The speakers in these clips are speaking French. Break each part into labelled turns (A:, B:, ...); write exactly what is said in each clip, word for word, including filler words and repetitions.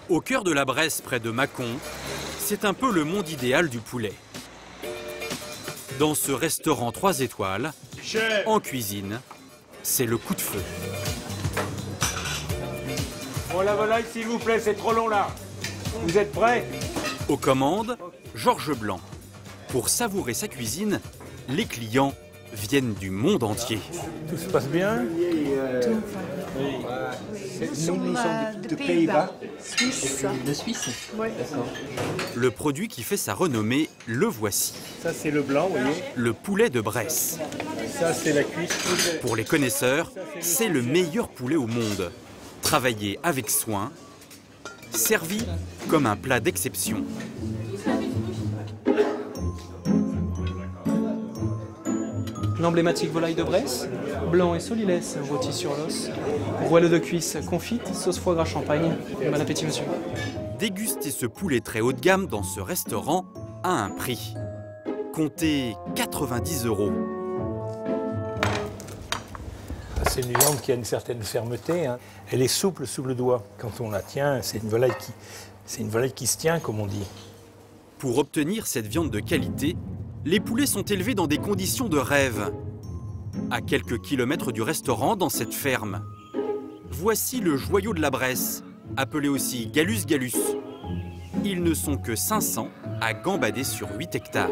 A: Au cœur de la Bresse, près de Mâcon, c'est un peu le monde idéal du poulet. Dans ce restaurant trois étoiles, en cuisine, c'est le coup de feu.
B: Bon, la volaille, s'il vous plaît, c'est trop long là. Vous êtes prêts?
A: Aux commandes, Georges Blanc. Pour savourer sa cuisine, les clients viennent du monde entier.
B: Tout se passe bien?
C: Tout. Nous sommes euh, de Pays-Bas, Suisse.
D: De Suisse?
C: Oui.
A: Le produit qui fait sa renommée, le voici.
B: Ça, c'est le blanc, vous voyez.
A: Le poulet de Bresse.
B: Ça, c'est la cuisse.
A: Pour les connaisseurs, c'est le meilleur poulet au monde. Travaillé avec soin, servi comme un plat d'exception.
D: L'emblématique volaille de Bresse, blanc et solilès, rôti sur l'os, rouelle de cuisse confite, sauce foie gras champagne. Bon appétit, monsieur.
A: Déguster ce poulet très haut de gamme dans ce restaurant a un prix. Comptez quatre-vingt-dix euros.
B: C'est une viande qui a une certaine fermeté, hein. Elle est souple sous le doigt. Quand on la tient, c'est une volaille qui, c'est une volaille qui se tient, comme on dit.
A: Pour obtenir cette viande de qualité, les poulets sont élevés dans des conditions de rêve. À quelques kilomètres du restaurant, dans cette ferme. Voici le joyau de la Bresse, appelé aussi Gallus Gallus. Ils ne sont que cinq cents à gambader sur huit hectares.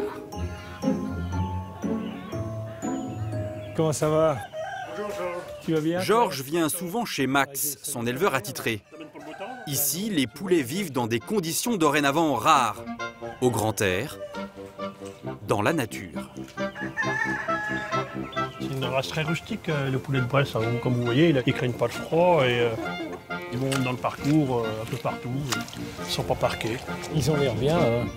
B: Comment ça va? Tu vas bien?
A: Georges vient souvent chez Max, son éleveur attitré. Ici, les poulets vivent dans des conditions dorénavant rares. Au grand air, dans la nature.
E: C'est une race très rustique, le poulet de Bresse. Comme vous voyez, ils ne craignent pas le froid et euh, ils vont dans le parcours euh, un peu partout. Ils ne sont pas parqués.
B: Ils ont l'air bien, hein.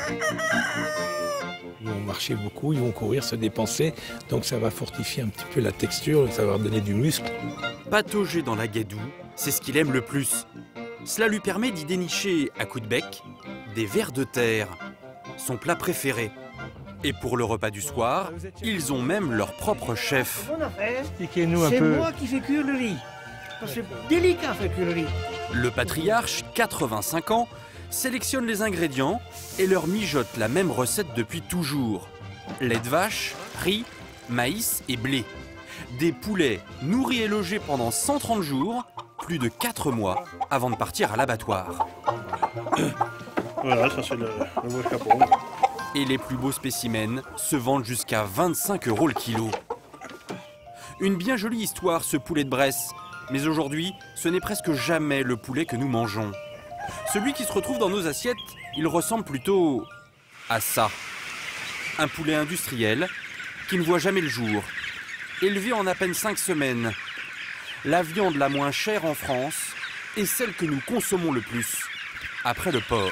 B: Ils vont marcher beaucoup, ils vont courir, se dépenser. Donc ça va fortifier un petit peu la texture, ça va leur donner du muscle.
A: Patauger dans la gadoue, c'est ce qu'il aime le plus. Cela lui permet d'y dénicher, à coups de bec, des vers de terre, son plat préféré. Et pour le repas du soir, ils ont même leur propre chef.
B: Expliquez-nous un
F: C'est
B: peu.
F: moi qui fais cuire le riz. Parce que c'est délicat faire cuire le riz.
A: Le patriarche, quatre-vingt-cinq ans, sélectionne les ingrédients et leur mijote la même recette depuis toujours. Lait de vache, riz, maïs et blé. Des poulets nourris et logés pendant cent trente jours, plus de quatre mois avant de partir à l'abattoir.
E: Voilà, ça c'est le, le beau chapeau.
A: Et les plus beaux spécimens se vendent jusqu'à vingt-cinq euros le kilo. Une bien jolie histoire, ce poulet de Bresse. Mais aujourd'hui, ce n'est presque jamais le poulet que nous mangeons. Celui qui se retrouve dans nos assiettes, il ressemble plutôt à ça. Un poulet industriel qui ne voit jamais le jour. Élevé en à peine cinq semaines. La viande la moins chère en France est celle que nous consommons le plus, après le porc.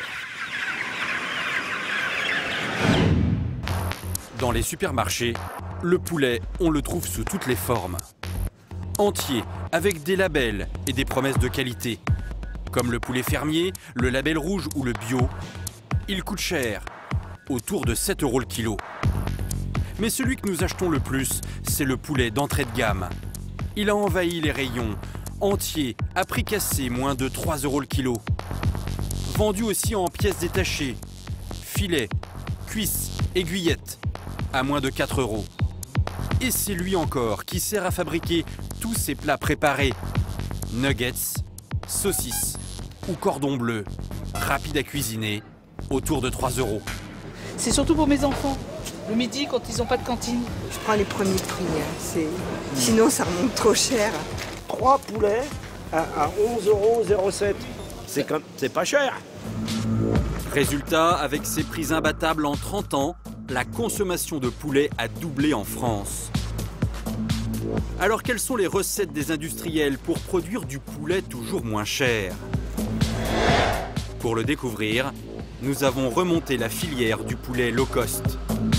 A: Dans les supermarchés, le poulet, on le trouve sous toutes les formes. Entier, avec des labels et des promesses de qualité. Comme le poulet fermier, le label rouge ou le bio. Il coûte cher, autour de sept euros le kilo. Mais celui que nous achetons le plus, c'est le poulet d'entrée de gamme. Il a envahi les rayons, entier, à prix cassé, moins de trois euros le kilo. Vendu aussi en pièces détachées, filets, cuisses, aiguillettes, à moins de quatre euros. Et c'est lui encore qui sert à fabriquer tous ces plats préparés. Nuggets, saucisses ou cordon bleu, rapide à cuisiner, autour de trois euros.
G: C'est surtout pour mes enfants. Le midi, quand ils n'ont pas de cantine.
C: Je prends les premiers prix, hein. C'est... Sinon ça remonte trop cher.
F: Trois poulets à, à onze euros zéro sept. C'est comme, c'est pas cher.
A: Résultat, avec ces prix imbattables en trente ans, la consommation de poulet a doublé en France. Alors quelles sont les recettes des industriels pour produire du poulet toujours moins cher? Pour le découvrir, nous avons remonté la filière du poulet low cost.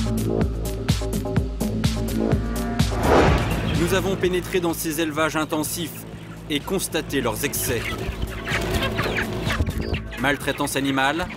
A: Nous avons pénétré dans ces élevages intensifs et constaté leurs excès. Maltraitance animale,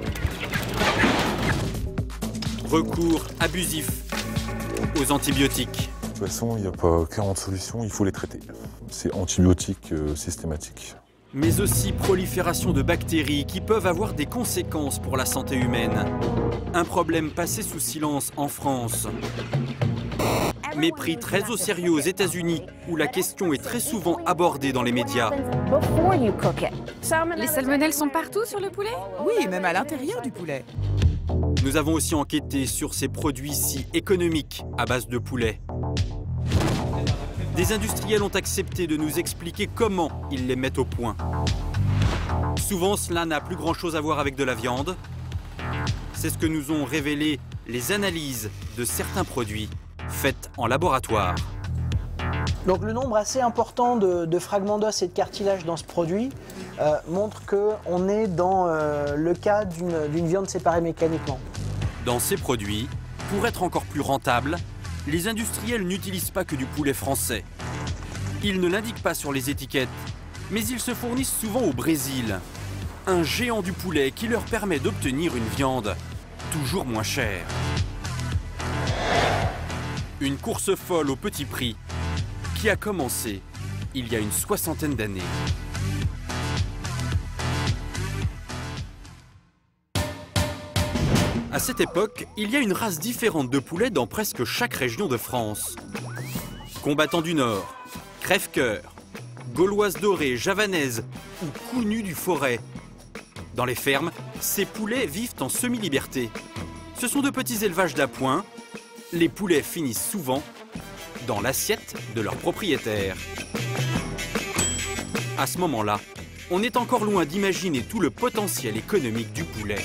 A: recours abusif aux antibiotiques.
H: De toute façon, il n'y a pas quarante solutions, il faut les traiter. C'est antibiotique euh, systématique.
A: mais aussi prolifération de bactéries qui peuvent avoir des conséquences pour la santé humaine. Un problème passé sous silence en France. Mais pris très au sérieux aux États-Unis, où la question est très souvent abordée dans les médias.
H: Les salmonelles sont partout sur le poulet?
I: Oui, même à l'intérieur du poulet.
A: Nous avons aussi enquêté sur ces produits si économiques à base de poulet. Des industriels ont accepté de nous expliquer comment ils les mettent au point. Souvent, cela n'a plus grand-chose à voir avec de la viande. C'est ce que nous ont révélé les analyses de certains produits faites en laboratoire.
J: Donc le nombre assez important de, de fragments d'os et de cartilage dans ce produit euh, montre qu'on est dans euh, le cas d'une viande séparée mécaniquement.
A: Dans ces produits, pour être encore plus rentables, les industriels n'utilisent pas que du poulet français. Ils ne l'indiquent pas sur les étiquettes, mais ils se fournissent souvent au Brésil. Un géant du poulet qui leur permet d'obtenir une viande toujours moins chère. Une course folle au petit prix qui a commencé il y a une soixantaine d'années. À cette époque, il y a une race différente de poulets dans presque chaque région de France. Combattants du Nord, crève-cœur, gauloise dorée, javanaise ou cou nu du Forêt. Dans les fermes, ces poulets vivent en semi-liberté. Ce sont de petits élevages d'appoint. Les poulets finissent souvent dans l'assiette de leur propriétaire. À ce moment-là, on est encore loin d'imaginer tout le potentiel économique du poulet.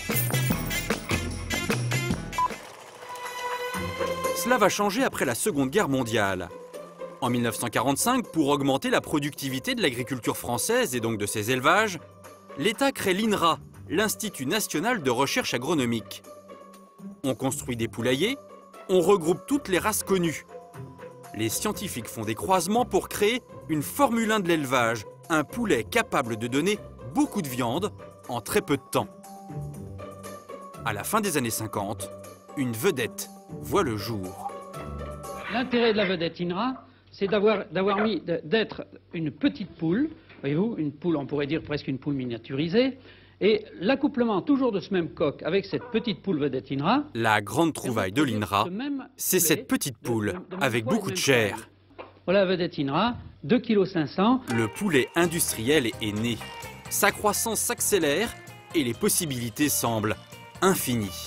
A: Cela va changer après la Seconde Guerre mondiale. En mille neuf cent quarante-cinq, pour augmenter la productivité de l'agriculture française et donc de ses élevages, l'État crée l'INRA, l'Institut national de recherche agronomique. On construit des poulaillers, on regroupe toutes les races connues. Les scientifiques font des croisements pour créer une Formule un de l'élevage, un poulet capable de donner beaucoup de viande en très peu de temps. À la fin des années cinquante, une vedette voit le jour.
K: L'intérêt de la vedette INRA, c'est d'avoir d'avoir mis d'être une petite poule, voyez-vous, une poule, on pourrait dire presque une poule miniaturisée, et l'accouplement toujours de ce même coq avec cette petite poule vedette INRA.
A: La grande trouvaille de l'INRA, c'est cette petite poule avec beaucoup de chair.
K: Voilà la vedette INRA, deux virgule cinq cents kilos.
A: Le poulet industriel est né. Sa croissance s'accélère et les possibilités semblent infinies.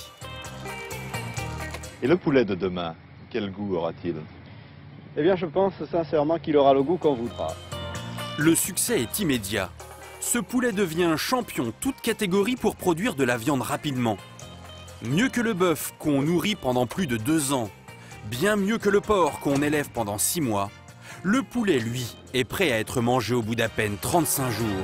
L: Et le poulet de demain, quel goût aura-t-il?
M: Eh bien, je pense sincèrement qu'il aura le goût qu'on voudra.
A: Le succès est immédiat. Ce poulet devient champion toute catégorie pour produire de la viande rapidement. Mieux que le bœuf qu'on nourrit pendant plus de deux ans. Bien mieux que le porc qu'on élève pendant six mois. Le poulet, lui, est prêt à être mangé au bout d'à peine trente-cinq jours.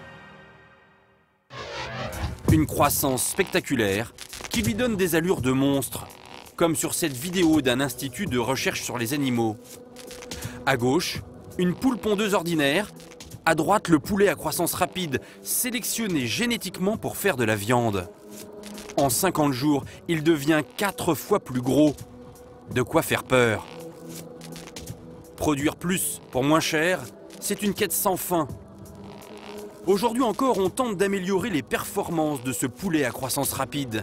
A: Une croissance spectaculaire qui lui donne des allures de monstre, comme sur cette vidéo d'un institut de recherche sur les animaux. À gauche, une poule pondeuse ordinaire. À droite, le poulet à croissance rapide, sélectionné génétiquement pour faire de la viande. En cinquante jours, il devient quatre fois plus gros. De quoi faire peur. Produire plus pour moins cher, c'est une quête sans fin. Aujourd'hui encore, on tente d'améliorer les performances de ce poulet à croissance rapide.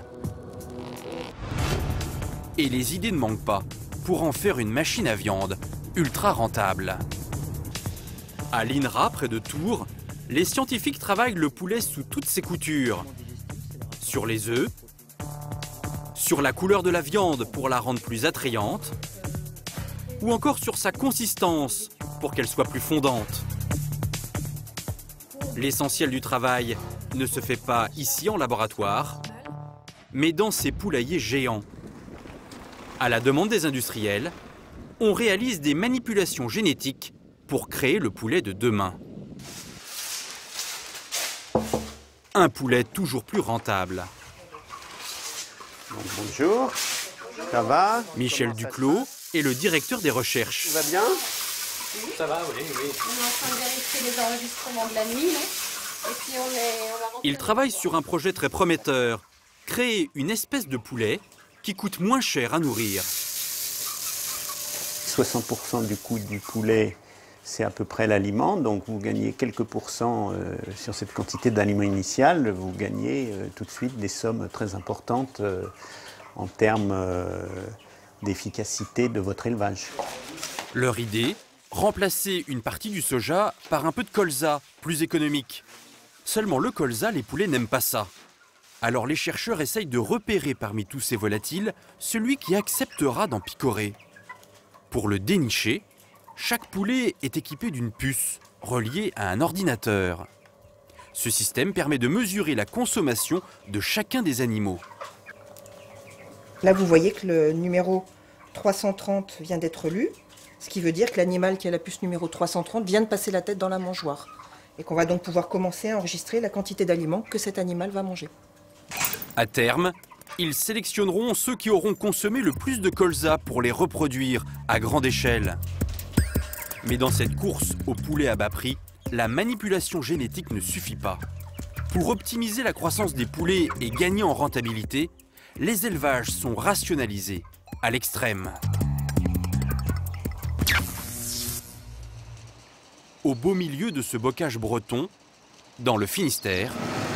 A: Et les idées ne manquent pas pour en faire une machine à viande ultra rentable. À l'INRA, près de Tours, les scientifiques travaillent le poulet sous toutes ses coutures. Sur les œufs, sur la couleur de la viande pour la rendre plus attrayante, ou encore sur sa consistance pour qu'elle soit plus fondante. L'essentiel du travail ne se fait pas ici en laboratoire, mais dans ces poulaillers géants. À la demande des industriels, on réalise des manipulations génétiques pour créer le poulet de demain. Un poulet toujours plus rentable.
N: Donc, bonjour, ça va?
A: Michel Duclos est le directeur des recherches.
N: Tout va bien?
O: Oui. Ça va, oui, oui. On est en train de vérifier les enregistrements de la nuit, là. Et puis on est... On
A: Il travaille sur un projet très prometteur. Créer une espèce de poulet qui coûte moins cher à nourrir.
N: soixante pour cent du coût du poulet c'est à peu près l'aliment, donc vous gagnez quelques pourcents euh, sur cette quantité d'aliment initial, vous gagnez euh, tout de suite des sommes très importantes euh, en termes euh, d'efficacité de votre élevage.
A: Leur idée, remplacer une partie du soja par un peu de colza, plus économique. Seulement le colza, les poulets n'aiment pas ça. Alors les chercheurs essayent de repérer parmi tous ces volatiles celui qui acceptera d'en picorer. Pour le dénicher, chaque poulet est équipé d'une puce reliée à un ordinateur. Ce système permet de mesurer la consommation de chacun des animaux.
C: Là, vous voyez que le numéro trois cent trente vient d'être lu, ce qui veut dire que l'animal qui a la puce numéro trois cent trente vient de passer la tête dans la mangeoire. Et qu'on va donc pouvoir commencer à enregistrer la quantité d'aliments que cet animal va manger.
A: À terme, ils sélectionneront ceux qui auront consommé le plus de colza pour les reproduire à grande échelle. Mais dans cette course aux poulets à bas prix, la manipulation génétique ne suffit pas. Pour optimiser la croissance des poulets et gagner en rentabilité, les élevages sont rationalisés à l'extrême. Au beau milieu de ce bocage breton, dans le Finistère,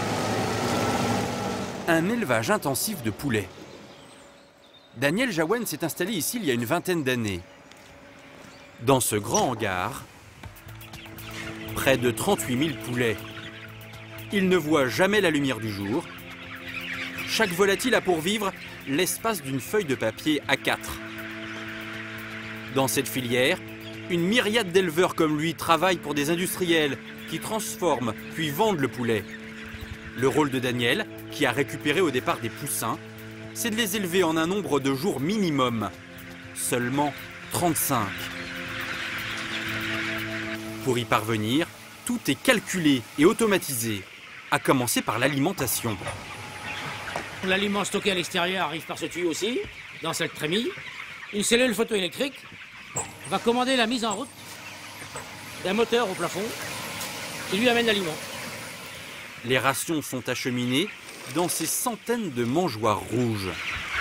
A: un élevage intensif de poulets. Daniel Jaouen s'est installé ici il y a une vingtaine d'années. Dans ce grand hangar, près de trente-huit mille poulets. Il ne voit jamais la lumière du jour. Chaque volatile a pour vivre l'espace d'une feuille de papier A quatre. Dans cette filière, une myriade d'éleveurs comme lui travaillent pour des industriels qui transforment puis vendent le poulet. Le rôle de Daniel, qui a récupéré au départ des poussins, c'est de les élever en un nombre de jours minimum. Seulement trente-cinq. Pour y parvenir, tout est calculé et automatisé, à commencer par l'alimentation.
P: L'aliment stocké à l'extérieur arrive par ce tuyau aussi, dans cette trémie. Une cellule photoélectrique va commander la mise en route d'un moteur au plafond qui lui amène l'aliment.
A: Les rations sont acheminées dans ces centaines de mangeoires rouges.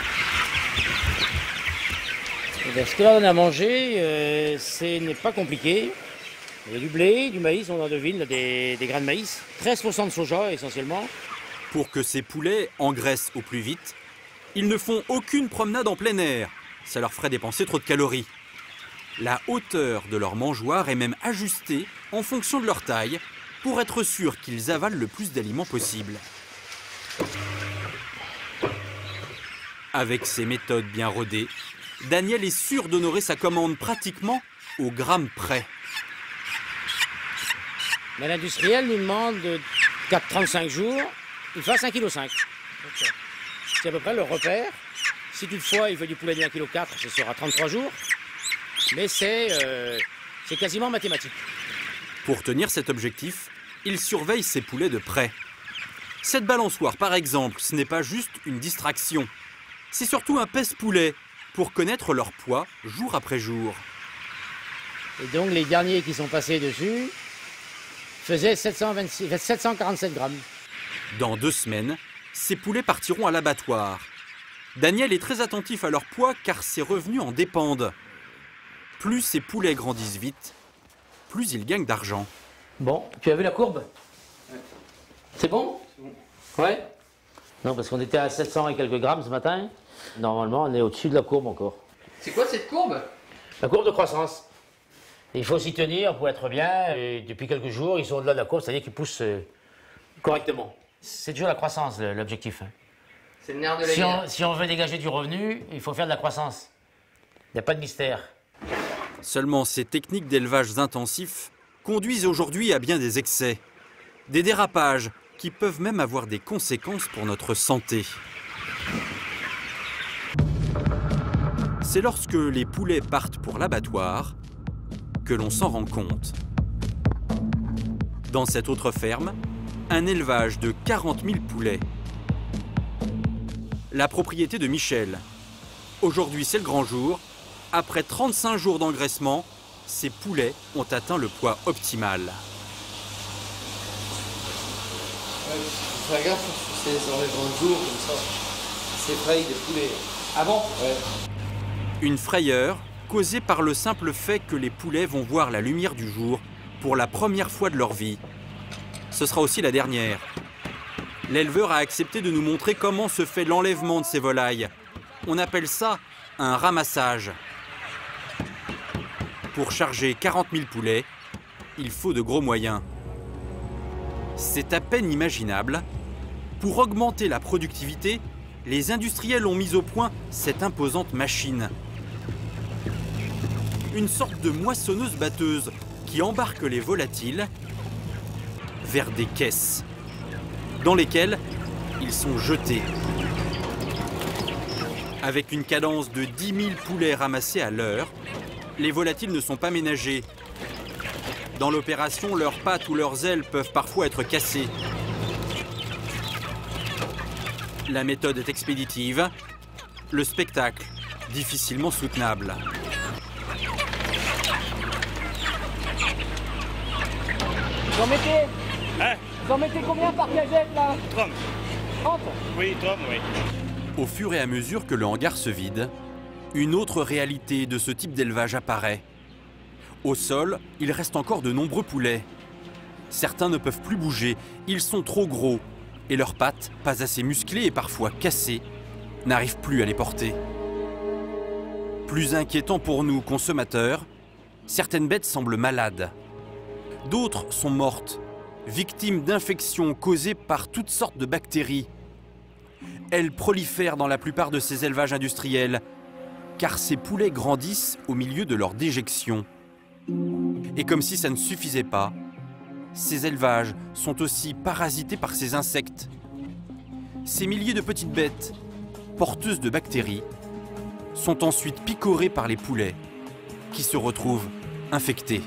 P: Ce que là on a mangé, euh, ce n'est pas compliqué. Il y a du blé, du maïs, on en devine, des, des grains de maïs. treize pour cent de soja essentiellement.
A: Pour que ces poulets engraissent au plus vite, ils ne font aucune promenade en plein air. Ça leur ferait dépenser trop de calories. La hauteur de leur mangeoire est même ajustée en fonction de leur taille pour être sûr qu'ils avalent le plus d'aliments possible. Avec ces méthodes bien rodées, Daniel est sûr d'honorer sa commande pratiquement au gramme près.
P: Mais l'industriel nous demande de quatre virgule trente-cinq jours, il fasse un virgule cinq kilos. C'est à peu près le repère. Si toutefois il veut du poulet de un virgule quatre kilos, ce sera trente-trois jours. Mais c'est euh, c'est quasiment mathématique.
A: Pour tenir cet objectif, il surveille ses poulets de près. Cette balançoire, par exemple, ce n'est pas juste une distraction. C'est surtout un pèse-poulet pour connaître leur poids jour après jour.
P: Et donc les derniers qui sont passés dessus faisaient sept cent vingt-six, sept cent quarante-sept grammes.
A: Dans deux semaines, ces poulets partiront à l'abattoir. Daniel est très attentif à leur poids car ses revenus en dépendent. Plus ces poulets grandissent vite, plus ils gagnent d'argent.
P: Bon, tu as vu la courbe? C'est bon? C'est bon. Ouais? Non, parce qu'on était à sept cents et quelques grammes ce matin. Normalement, on est au-dessus de la courbe encore.
G: C'est quoi cette courbe?
P: La courbe de croissance. Il faut s'y tenir pour être bien. Et depuis quelques jours, ils sont au-delà de la courbe, c'est-à-dire qu'ils poussent euh, correctement. C'est toujours la croissance, l'objectif. Hein.
G: C'est le nerf de la
P: si
G: guerre.
P: on, si on veut dégager du revenu, il faut faire de la croissance. Il n'y a pas de mystère.
A: Seulement, ces techniques d'élevage intensifs conduisent aujourd'hui à bien des excès. Des dérapages qui peuvent même avoir des conséquences pour notre santé. C'est lorsque les poulets partent pour l'abattoir que l'on s'en rend compte. Dans cette autre ferme, un élevage de quarante mille poulets. La propriété de Michel. Aujourd'hui, c'est le grand jour. Après trente-cinq jours d'engraissement, ces poulets ont atteint le poids optimal.
G: Faut faire gaffe sur ces enlèvements de jours comme ça. C'est fraye des poulets. Ah bon? Ouais.
A: Une frayeur, causée par le simple fait que les poulets vont voir la lumière du jour pour la première fois de leur vie. Ce sera aussi la dernière. L'éleveur a accepté de nous montrer comment se fait l'enlèvement de ces volailles. On appelle ça un ramassage. Pour charger quarante mille poulets, il faut de gros moyens. C'est à peine imaginable. Pour augmenter la productivité, les industriels ont mis au point cette imposante machine. Une sorte de moissonneuse-batteuse qui embarque les volatiles vers des caisses, dans lesquelles ils sont jetés. Avec une cadence de dix mille poulets ramassés à l'heure, les volatiles ne sont pas ménagés. Dans l'opération, leurs pattes ou leurs ailes peuvent parfois être cassées. La méthode est expéditive, le spectacle difficilement soutenable.
Q: Vous en mettez Hein Vous en mettez combien par cagette là?
R: trente.
Q: trente?
R: Oui, trente, oui.
A: Au fur et à mesure que le hangar se vide, une autre réalité de ce type d'élevage apparaît. Au sol, il reste encore de nombreux poulets. Certains ne peuvent plus bouger, ils sont trop gros et leurs pattes, pas assez musclées et parfois cassées, n'arrivent plus à les porter. Plus inquiétant pour nous, consommateurs, certaines bêtes semblent malades. D'autres sont mortes, victimes d'infections causées par toutes sortes de bactéries. Elles prolifèrent dans la plupart de ces élevages industriels, car ces poulets grandissent au milieu de leur déjection. Et comme si ça ne suffisait pas, ces élevages sont aussi parasités par ces insectes. Ces milliers de petites bêtes, porteuses de bactéries, sont ensuite picorées par les poulets, qui se retrouvent infectés.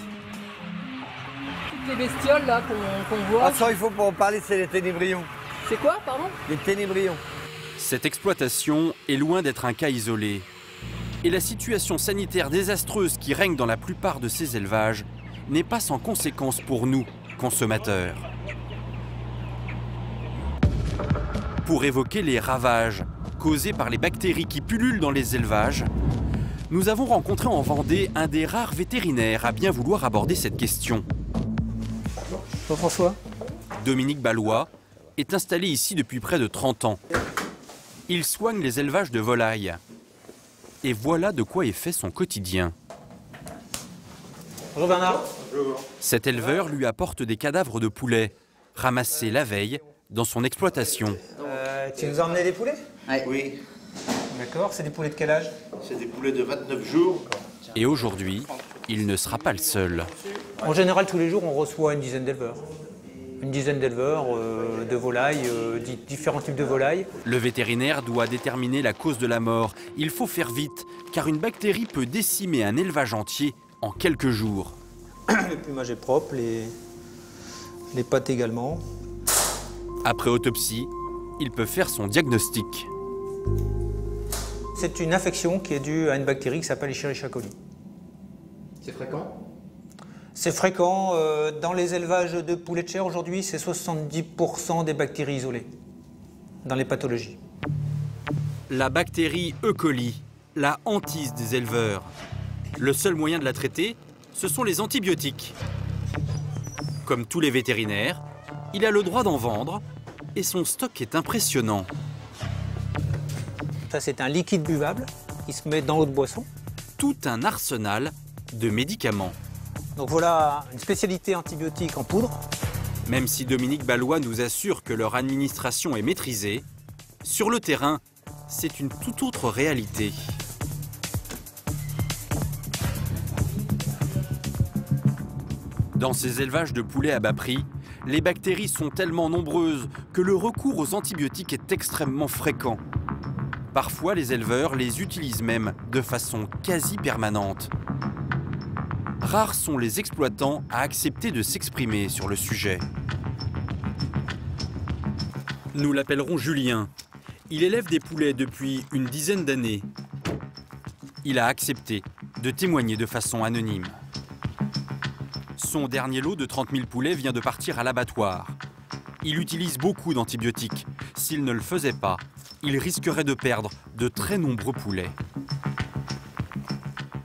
Q: Toutes les bestioles là qu'on qu'on voit.
S: Ah ça, il faut pas en parler, c'est les ténébrions.
Q: C'est quoi, pardon?
S: Les ténébrions.
A: Cette exploitation est loin d'être un cas isolé. Et la situation sanitaire désastreuse qui règne dans la plupart de ces élevages n'est pas sans conséquences pour nous, consommateurs. Pour évoquer les ravages causés par les bactéries qui pullulent dans les élevages, nous avons rencontré en Vendée un des rares vétérinaires à bien vouloir aborder cette question.
D: Bonjour François.
A: Dominique Ballois est installé ici depuis près de trente ans. Il soigne les élevages de volailles. Et voilà de quoi est fait son quotidien.
D: Bonjour Bernard.
S: Bonjour.
A: Cet éleveur lui apporte des cadavres de poulets, ramassés la veille dans son exploitation.
T: Euh, tu nous as emmené des poulets?
S: Oui.
T: D'accord, c'est des poulets de quel âge?
S: C'est des poulets de vingt-neuf jours.
A: Et aujourd'hui, il ne sera pas le seul.
T: En général, tous les jours, on reçoit une dizaine d'éleveurs. Une dizaine d'éleveurs, euh, de volailles, euh, différents types de volailles.
A: Le vétérinaire doit déterminer la cause de la mort. Il faut faire vite, car une bactérie peut décimer un élevage entier en quelques jours.
T: Le plumage est propre, les, les pattes également.
A: Après autopsie, il peut faire son diagnostic.
T: C'est une infection qui est due à une bactérie qui s'appelle Escherichia coli.
S: C'est fréquent?
T: C'est fréquent. Euh, dans les élevages de poulets de chair, aujourd'hui, c'est soixante-dix pour cent des bactéries isolées dans les pathologies.
A: La bactérie E. coli, la hantise des éleveurs. Le seul moyen de la traiter, ce sont les antibiotiques. Comme tous les vétérinaires, il a le droit d'en vendre et son stock est impressionnant.
T: Ça, c'est un liquide buvable qui se met dans l'eau de boisson.
A: Tout un arsenal de médicaments.
T: Donc voilà une spécialité antibiotique en poudre.
A: Même si Dominique Ballois nous assure que leur administration est maîtrisée, sur le terrain, c'est une toute autre réalité. Dans ces élevages de poulets à bas prix, les bactéries sont tellement nombreuses que le recours aux antibiotiques est extrêmement fréquent. Parfois, les éleveurs les utilisent même de façon quasi permanente. Rares sont les exploitants à accepter de s'exprimer sur le sujet. Nous l'appellerons Julien. Il élève des poulets depuis une dizaine d'années. Il a accepté de témoigner de façon anonyme. Son dernier lot de trente mille poulets vient de partir à l'abattoir. Il utilise beaucoup d'antibiotiques. S'il ne le faisait pas, il risquerait de perdre de très nombreux poulets.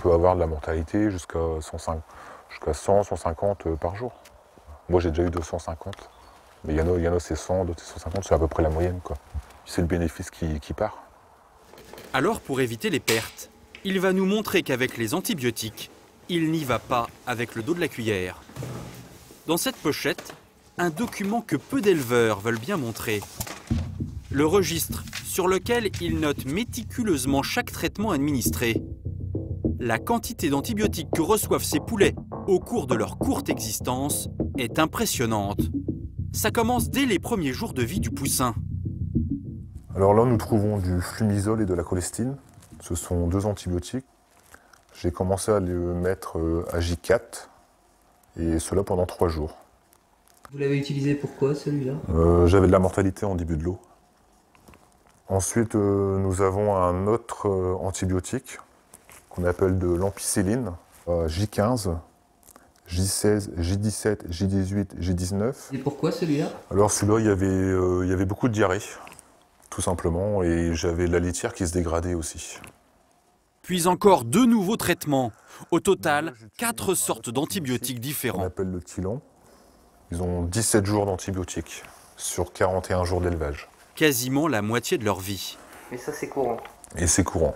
R: peut avoir de la mortalité jusqu'à cent, cent cinquante par jour. Moi j'ai déjà eu deux cent cinquante, mais il y en a, il y en a c'est cent, d'autres c'est cent cinquante, c'est à peu près la moyenne, quoi. C'est le bénéfice qui, qui part.
A: Alors pour éviter les pertes, il va nous montrer qu'avec les antibiotiques, il n'y va pas avec le dos de la cuillère. Dans cette pochette, un document que peu d'éleveurs veulent bien montrer. Le registre sur lequel ils notent méticuleusement chaque traitement administré. La quantité d'antibiotiques que reçoivent ces poulets au cours de leur courte existence est impressionnante. Ça commence dès les premiers jours de vie du poussin.
R: Alors là, nous trouvons du flumisol et de la cholestine. Ce sont deux antibiotiques. J'ai commencé à les mettre à J quatre, et cela pendant trois jours.
U: Vous l'avez utilisé pourquoi, celui-là?
R: euh, J'avais de la mortalité en début de l'eau. Ensuite, euh, nous avons un autre euh, antibiotique qu'on appelle de l'ampicilline, euh, J quinze, J seize, J dix-sept, J dix-huit, J dix-neuf.
U: Et pourquoi celui-là?
R: Alors celui-là, il y avait, euh, il y avait beaucoup de diarrhée, tout simplement, et j'avais la litière qui se dégradait aussi.
A: Puis encore deux nouveaux traitements. Au total, quatre sortes d'antibiotiques différents.
R: On appelle le Tylan. Ils ont dix-sept jours d'antibiotiques sur quarante et un jours d'élevage.
A: Quasiment la moitié de leur vie.
U: Mais ça, c'est courant.
R: Et c'est courant.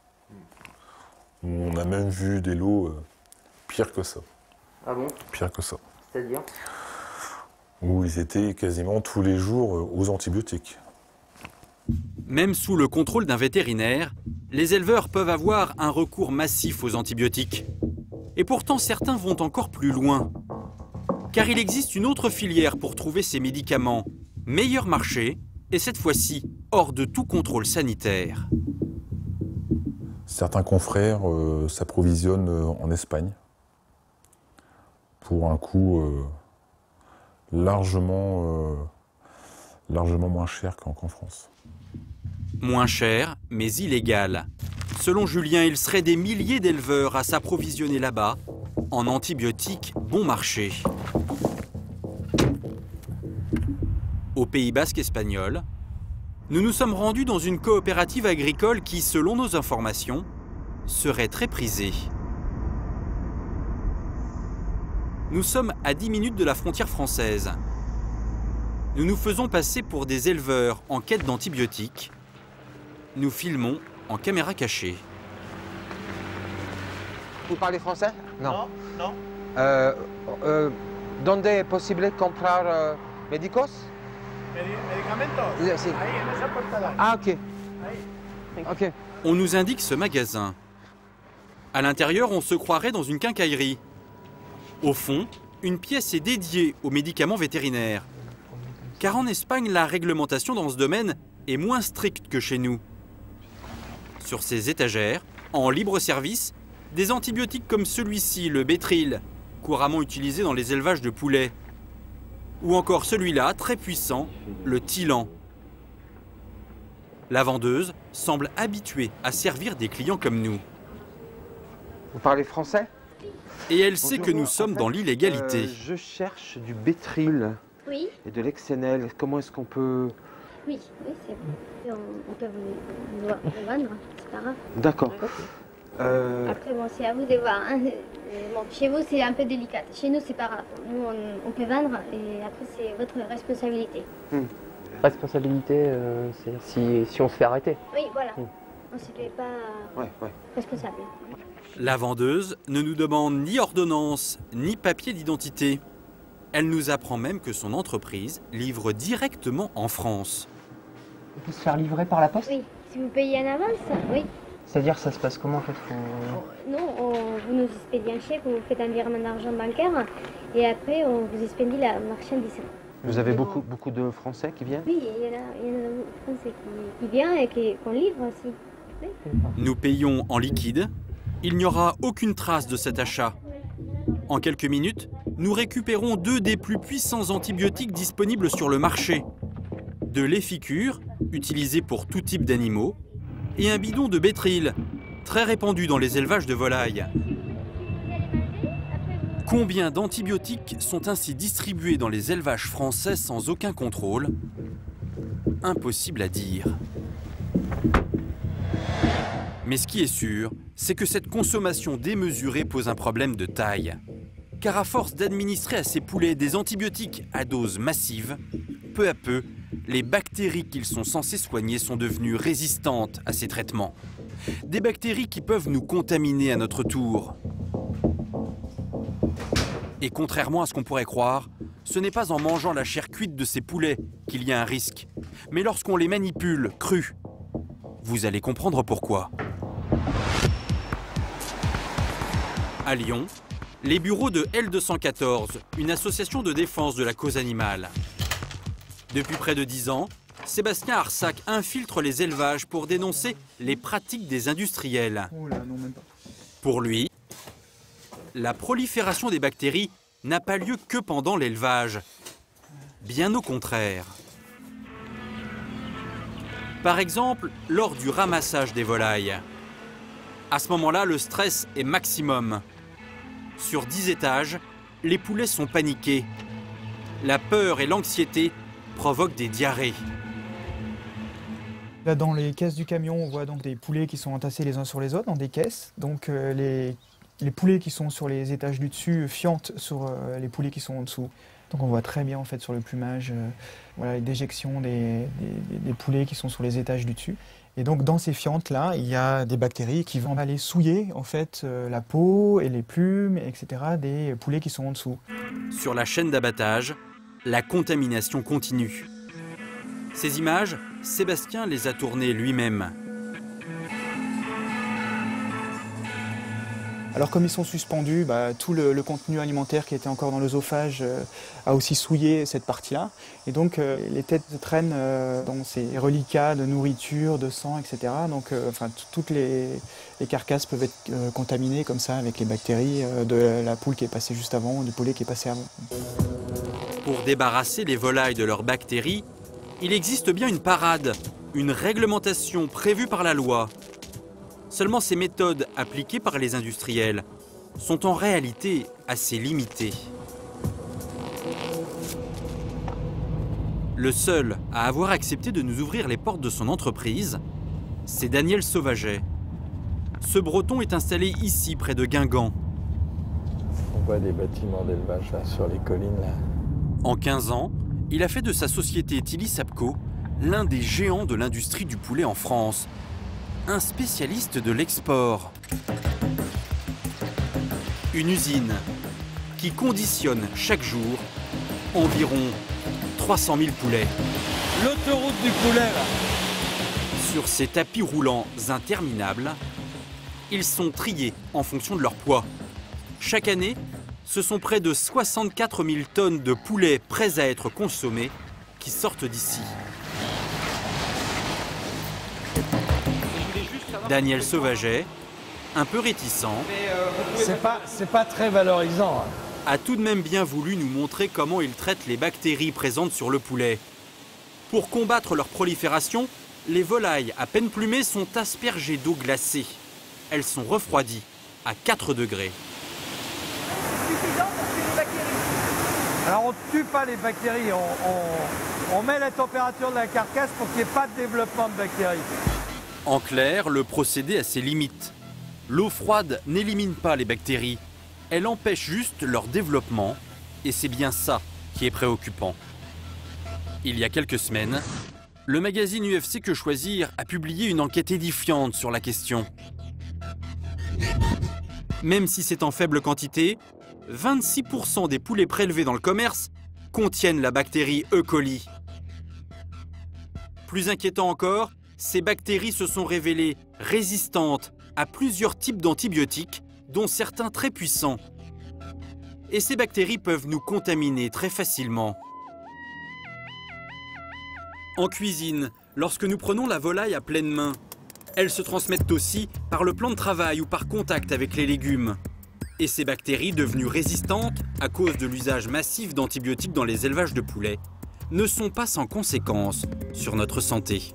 R: On a même vu des lots euh, pires que ça.
U: Ah bon?
R: Pire que ça.
U: C'est-à-dire?
R: Où ils étaient quasiment tous les jours euh, aux antibiotiques.
A: Même sous le contrôle d'un vétérinaire, les éleveurs peuvent avoir un recours massif aux antibiotiques. Et pourtant, certains vont encore plus loin. Car il existe une autre filière pour trouver ces médicaments. Meilleur marché, et cette fois-ci, hors de tout contrôle sanitaire.
R: Certains confrères euh, s'approvisionnent euh, en Espagne pour un coût euh, largement, euh, largement moins cher qu'en qu'en France.
A: Moins cher, mais illégal. Selon Julien, il serait des milliers d'éleveurs à s'approvisionner là-bas en antibiotiques bon marché. Au Pays basque espagnol, nous nous sommes rendus dans une coopérative agricole qui, selon nos informations, serait très prisée. Nous sommes à dix minutes de la frontière française. Nous nous faisons passer pour des éleveurs en quête d'antibiotiques. Nous filmons en caméra cachée.
V: Vous parlez français? Non.
U: Non, non.
V: Euh, euh, ¿Dónde es posible comprar uh, médicos?
U: Medicamentos.
V: Sí.
U: Ahí, en esa portada.
V: Ah, ok. Ok.
A: On nous indique ce magasin. À l'intérieur, on se croirait dans une quincaillerie. Au fond, une pièce est dédiée aux médicaments vétérinaires. Car en Espagne, la réglementation dans ce domaine est moins stricte que chez nous. Sur ces étagères, en libre service, des antibiotiques comme celui-ci, le Bétril, couramment utilisé dans les élevages de poulets. Ou encore celui-là, très puissant, le Tylan. La vendeuse semble habituée à servir des clients comme nous.
V: Vous parlez français?
A: Et elle sait
V: Bonjour,
A: que nous
V: en
A: sommes
V: fait,
A: dans l'illégalité.
V: Euh, je cherche du Bétril.
O: Oui.
V: Et de l'Exenel. Comment est-ce qu'on peut...
O: Oui, oui, c'est bon. On, on peut vous, vous, vous vendre, c'est pas grave.
V: D'accord. Euh...
O: Après, bon, c'est à vous de voir. Hein. Bon, chez vous, c'est un peu délicat. Chez nous, c'est pas grave. Nous, on, on peut vendre et après, c'est votre responsabilité.
U: Hmm. Responsabilité, euh, c'est si, si on se fait arrêter.
O: Oui, voilà.
U: Hmm.
O: On ne se fait pas
V: ouais, ouais.
O: responsable.
A: La vendeuse ne nous demande ni ordonnance, ni papier d'identité. Elle nous apprend même que son entreprise livre directement en France.
U: On peut se faire livrer par la poste?
O: Oui, si vous payez en avance, oui.
U: C'est-à-dire, ça se passe comment en fait? Faut...
O: Non, on, vous nous expédiez un chèque, vous faites un virement d'argent bancaire et après on vous expédie la marchandise.
V: Vous avez beaucoup, beaucoup de Français qui viennent?
O: Oui, il y en a, il y en a beaucoup de Français qui, qui viennent et qui, qu'on livre aussi. Oui.
A: Nous payons en liquide. Il n'y aura aucune trace de cet achat. En quelques minutes, nous récupérons deux des plus puissants antibiotiques disponibles sur le marché. De l'Efficure, utilisé pour tout type d'animaux, et un bidon de Bétril, très répandu dans les élevages de volailles. Combien d'antibiotiques sont ainsi distribués dans les élevages français sans aucun contrôle? Impossible à dire. Mais ce qui est sûr, c'est que cette consommation démesurée pose un problème de taille. Car à force d'administrer à ces poulets des antibiotiques à dose massive, peu à peu, les bactéries qu'ils sont censés soigner sont devenues résistantes à ces traitements. Des bactéries qui peuvent nous contaminer à notre tour. Et contrairement à ce qu'on pourrait croire, ce n'est pas en mangeant la chair cuite de ces poulets qu'il y a un risque, mais lorsqu'on les manipule crus. Vous allez comprendre pourquoi. À Lyon, les bureaux de L deux cent quatorze, une association de défense de la cause animale. Depuis près de dix ans, Sébastien Arsac infiltre les élevages pour dénoncer les pratiques des industriels.
D: Oh là, non, même pas.
A: Pour lui, la prolifération des bactéries n'a pas lieu que pendant l'élevage. Bien au contraire. Par exemple, lors du ramassage des volailles. À ce moment-là, le stress est maximum. Sur dix étages, les poulets sont paniqués. La peur et l'anxiété provoquent des diarrhées.
D: Là, dans les caisses du camion, on voit donc des poulets qui sont entassés les uns sur les autres dans des caisses. Donc euh, les, les poulets qui sont sur les étages du dessus fiantent sur euh, les poulets qui sont en dessous. Donc on voit très bien en fait sur le plumage euh, voilà, les déjections des, des, des poulets qui sont sur les étages du dessus. Et donc dans ces fientes-là, il y a des bactéries qui vont aller souiller en fait euh, la peau et les plumes, et cetera des poulets qui sont en dessous.
A: Sur la chaîne d'abattage, la contamination continue. Ces images, Sébastien les a tournées lui-même.
D: Alors comme ils sont suspendus, bah, tout le, le contenu alimentaire qui était encore dans l'œsophage euh, a aussi souillé cette partie-là. Et donc euh, les têtes traînent euh, dans ces reliquats de nourriture, de sang, et cetera. Donc euh, enfin, toutes les, les carcasses peuvent être euh, contaminées comme ça avec les bactéries euh, de la poule qui est passée juste avant, du poulet qui est passé avant.
A: Pour débarrasser les volailles de leurs bactéries, il existe bien une parade, une réglementation prévue par la loi. Seulement ces méthodes appliquées par les industriels sont en réalité assez limitées. Le seul à avoir accepté de nous ouvrir les portes de son entreprise, c'est Daniel Sauvaget. Ce Breton est installé ici, près de Guingamp.
B: On voit des bâtiments d'élevage là, sur les collines. Là.
A: En quinze ans, il a fait de sa société Tilly Sapco l'un des géants de l'industrie du poulet en France. Un spécialiste de l'export. Une usine qui conditionne chaque jour environ trois cent mille poulets.
F: L'autoroute du poulet, là.
A: Sur ces tapis roulants interminables, ils sont triés en fonction de leur poids. Chaque année, ce sont près de soixante-quatre mille tonnes de poulets prêts à être consommés qui sortent d'ici. Daniel Sauvaget, un peu réticent,
F: c'est pas, c'est pas très valorisant.
A: A tout de même bien voulu nous montrer comment il traite les bactéries présentes sur le poulet. Pour combattre leur prolifération, les volailles à peine plumées sont aspergées d'eau glacée. Elles sont refroidies à quatre degrés.
Q: Suffisant pour tuer les bactéries.
F: Alors on ne tue pas les bactéries, on, on, on met la température de la carcasse pour qu'il n'y ait pas de développement de bactéries.
A: En clair, le procédé a ses limites. L'eau froide n'élimine pas les bactéries, elle empêche juste leur développement, et c'est bien ça qui est préoccupant. Il y a quelques semaines, le magazine U F C Que Choisir a publié une enquête édifiante sur la question. Même si c'est en faible quantité, vingt-six pour cent des poulets prélevés dans le commerce contiennent la bactérie E. coli. Plus inquiétant encore, ces bactéries se sont révélées résistantes à plusieurs types d'antibiotiques, dont certains très puissants. Et ces bactéries peuvent nous contaminer très facilement. En cuisine, lorsque nous prenons la volaille à pleine main, elles se transmettent aussi par le plan de travail ou par contact avec les légumes. Et ces bactéries, devenues résistantes à cause de l'usage massif d'antibiotiques dans les élevages de poulets, ne sont pas sans conséquences sur notre santé.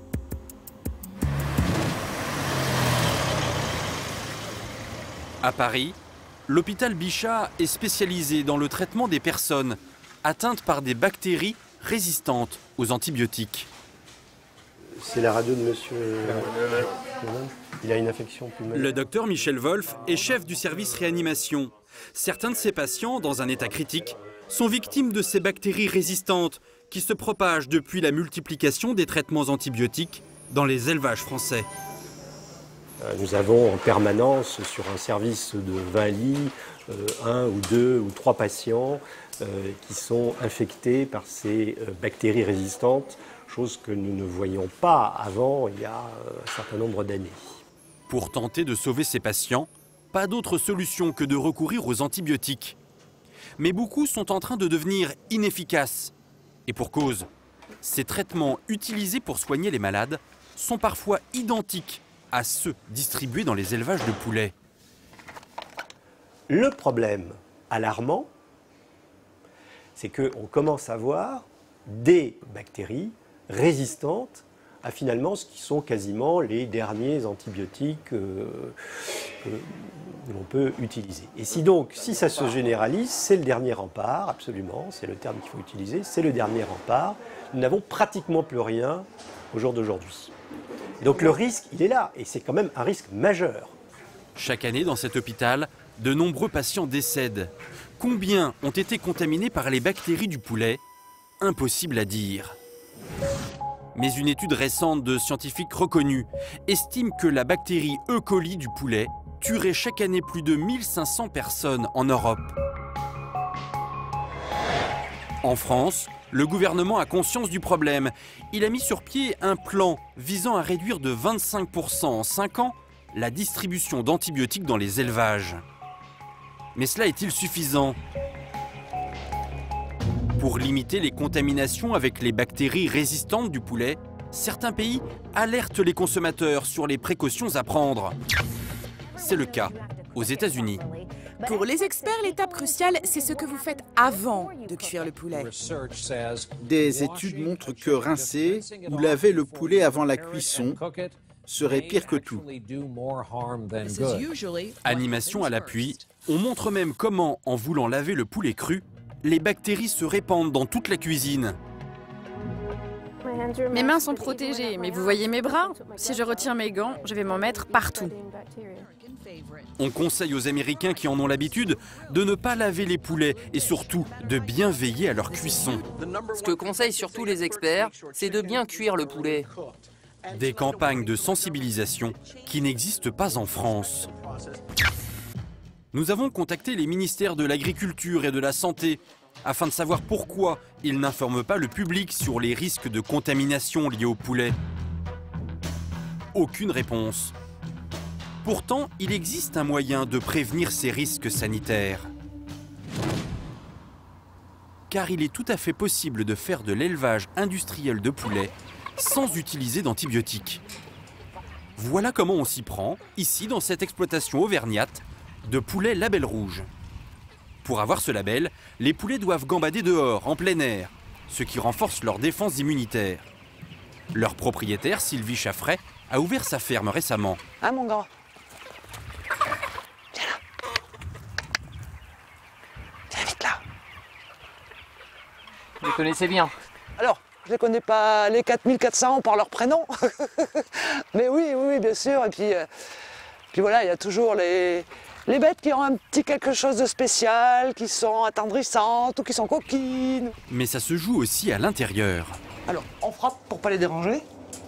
A: À Paris, l'hôpital Bichat est spécialisé dans le traitement des personnes atteintes par des bactéries résistantes aux antibiotiques.
E: C'est la radio de monsieur... il a une infection pulmonaire.
A: Le docteur Michel Wolf est chef du service réanimation. Certains de ses patients, dans un état critique, sont victimes de ces bactéries résistantes qui se propagent depuis la multiplication des traitements antibiotiques dans les élevages français.
E: Nous avons en permanence sur un service de vingt lits, euh, un ou deux ou trois patients euh, qui sont infectés par ces euh, bactéries résistantes, chose que nous ne voyions pas avant il y a un certain nombre d'années.
A: Pour tenter de sauver ces patients, pas d'autre solution que de recourir aux antibiotiques. Mais beaucoup sont en train de devenir inefficaces. Et pour cause, ces traitements utilisés pour soigner les malades sont parfois identiques à ceux distribués dans les élevages de poulets.
E: Le problème alarmant, c'est qu'on commence à voir des bactéries résistantes à finalement ce qui sont quasiment les derniers antibiotiques euh, que l'on peut utiliser. Et si donc, si ça se généralise, c'est le dernier rempart, absolument, c'est le terme qu'il faut utiliser, c'est le dernier rempart. Nous n'avons pratiquement plus rien au jour d'aujourd'hui. Donc le risque, il est là, et c'est quand même un risque majeur.
A: Chaque année, dans cet hôpital, de nombreux patients décèdent. Combien ont été contaminés par les bactéries du poulet? Impossible à dire. Mais une étude récente de scientifiques reconnus estime que la bactérie E. coli du poulet tuerait chaque année plus de mille cinq cents personnes en Europe. En France, le gouvernement a conscience du problème. Il a mis sur pied un plan visant à réduire de vingt-cinq pour cent en cinq ans la distribution d'antibiotiques dans les élevages. Mais cela est-il suffisant? Pour limiter les contaminations avec les bactéries résistantes du poulet, certains pays alertent les consommateurs sur les précautions à prendre. C'est le cas aux États-Unis.
I: Pour les experts, l'étape cruciale, c'est ce que vous faites avant de cuire le poulet.
H: Des études montrent que rincer ou laver le poulet avant la cuisson serait pire que tout.
A: Animation à l'appui, on montre même comment, en voulant laver le poulet cru, les bactéries se répandent dans toute la cuisine.
W: Mes mains sont protégées, mais vous voyez mes bras? Si je retire mes gants, je vais m'en mettre partout.
A: On conseille aux Américains qui en ont l'habitude de ne pas laver les poulets et surtout de bien veiller à leur cuisson.
X: Ce que conseillent surtout les experts, c'est de bien cuire le poulet.
A: Des campagnes de sensibilisation qui n'existent pas en France. Nous avons contacté les ministères de l'Agriculture et de la Santé afin de savoir pourquoi ils n'informent pas le public sur les risques de contamination liés au poulet. Aucune réponse. Pourtant, il existe un moyen de prévenir ces risques sanitaires. Car il est tout à fait possible de faire de l'élevage industriel de poulets sans utiliser d'antibiotiques. Voilà comment on s'y prend, ici dans cette exploitation auvergnate, de poulets label rouge. Pour avoir ce label, les poulets doivent gambader dehors, en plein air, ce qui renforce leur défense immunitaire. Leur propriétaire, Sylvie Chaffray, a ouvert sa ferme récemment.
J: Hein, mon gars? Viens là. Viens vite là.
X: Vous les connaissez bien?
J: Alors, je les connais pas les quatre mille quatre cents par leur prénom. Mais oui, oui, oui, bien sûr. Et puis, euh, puis voilà, il y a toujours les... Les bêtes qui ont un petit quelque chose de spécial, qui sont attendrissantes ou qui sont coquines.
A: Mais ça se joue aussi à l'intérieur.
J: Alors, on frappe pour pas les déranger.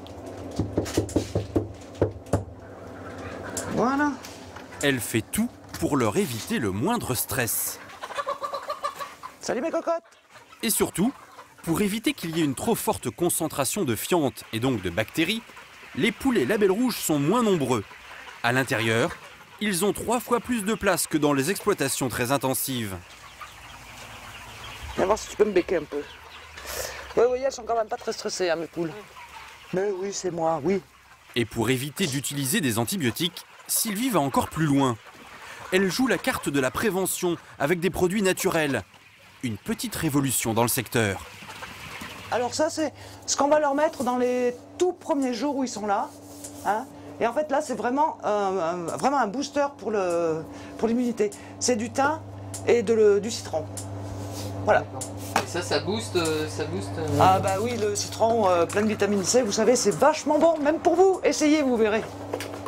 J: Voilà.
A: Elle fait tout pour leur éviter le moindre stress.
J: Salut mes cocottes.
A: Et surtout, pour éviter qu'il y ait une trop forte concentration de fientes et donc de bactéries, les poulets label rouge sont moins nombreux. À l'intérieur, ils ont trois fois plus de place que dans les exploitations très intensives.
J: Viens voir si tu peux me becquer un peu. Oui, oui, elles sont quand même pas très stressées, hein, mes poules. Mais oui, c'est moi, oui.
A: Et pour éviter d'utiliser des antibiotiques, Sylvie va encore plus loin. Elle joue la carte de la prévention avec des produits naturels. Une petite révolution dans le secteur.
J: Alors ça, c'est ce qu'on va leur mettre dans les tout premiers jours où ils sont là. Hein. Et en fait, là, c'est vraiment, euh, vraiment un booster pour le, pour l'immunité. C'est du thym et de le, du citron. Voilà.
X: Et ça, ça booste, ça booste. Euh...
J: Ah bah oui, le citron euh, plein de vitamine C, vous savez, c'est vachement bon, même pour vous. Essayez, vous verrez.